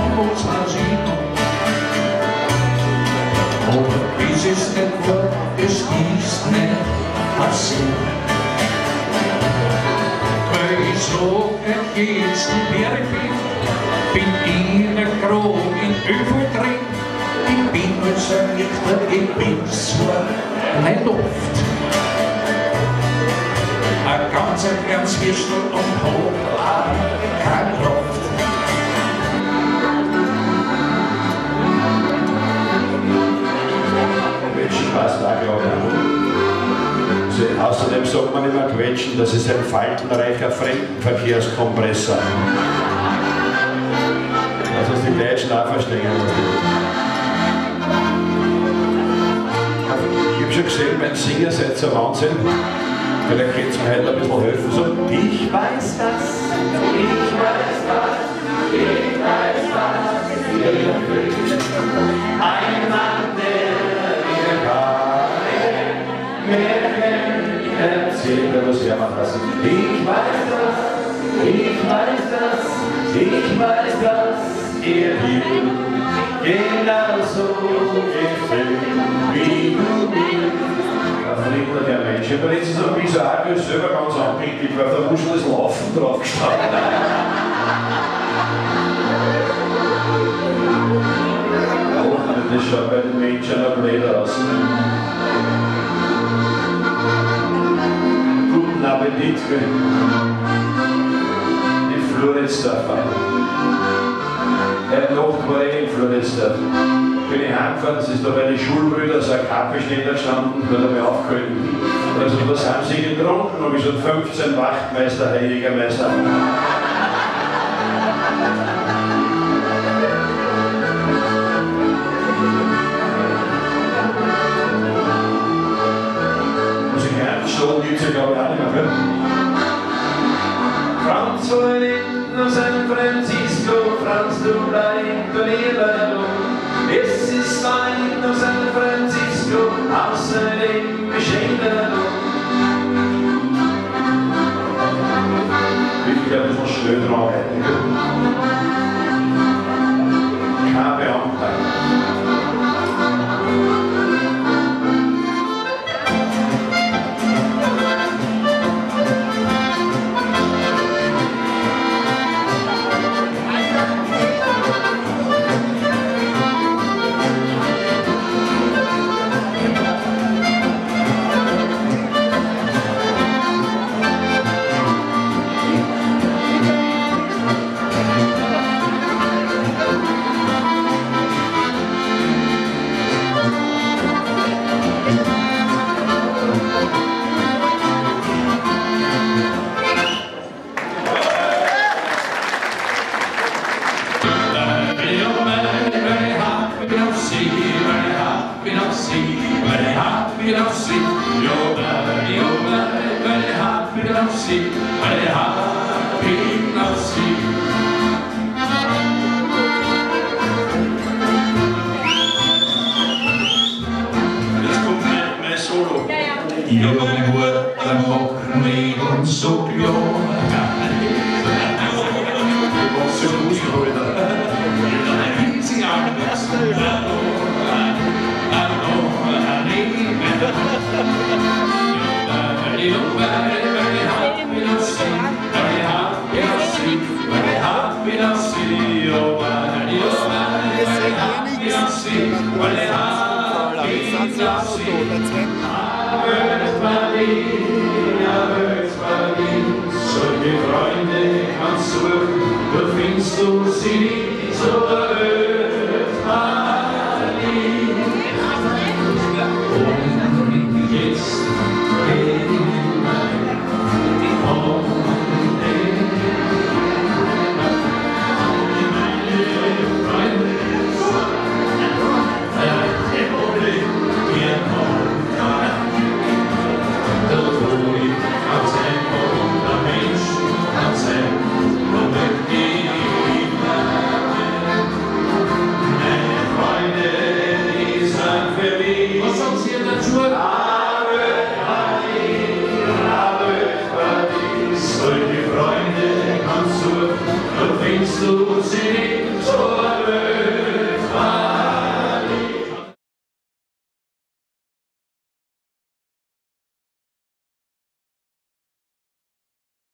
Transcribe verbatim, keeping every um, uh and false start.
muss man sehen. Und bis es nicht wird, es ist nicht passiert. Weil ich so jetzt wer ich bin, bin ich nicht grob in Öfen drin. Ich bin nicht so Richter, ich bin zwar nicht oft. Ein ganzer Herzwürstel und hab keine Kraft. Quetschen passt auch, glaube ich. Außerdem sagt man immer quetschen, das ist ein faltenreicher Fremdenverkehrskompressor. Das was die Deutschen auch verstehen. Ich habe schon gesehen, beim Singen seid ihr Wahnsinn. Vielleicht könnt ihr mir heute ein bisschen helfen. So, ich weiß das, ich weiß das, ich weiß das, ihr Glück. Ein Mann, der mir keine Märchen erzählt, was wir machen lassen. Ich weiß das, ich weiß das, ich weiß das, ihr Lieben genauso gefällt wie du mir. Verliebter der Mensch. Ich habe letztens ein bisschen auch selber ganz anbringt, weil auf der Muschel ist Laufen drauf gestanden. Oh, das schaut bei den Menschen noch blöder aus. Guten Appetit, die Floridsdorfer. Er hat Nacht war ich in Floridsdorf. Bin ich heimgefahren, das ist da bei den Schulbrüdern so ein Kaffeeständer gestanden, wird er mir aufgehalten. Also was haben sie getrunken? Habe ich schon fünfzehn Wachtmeister, Herr Jägermeister. Muss ich Herzstoßen gibt es ja glaube ich auch nicht mehr, gell? Franz war in San Francisco, Franz du bleibst du lieber. Es ist weit nach San Francisco, außerdem beschämt. Ich bin ein bisschen schnell dran. Kein Beamter. Solche Freunde kannst du, da findest du sie so erhöht, Marlin. Und jetzt gehen meine Hunde. Solche Freunde kannst du, da findest du sie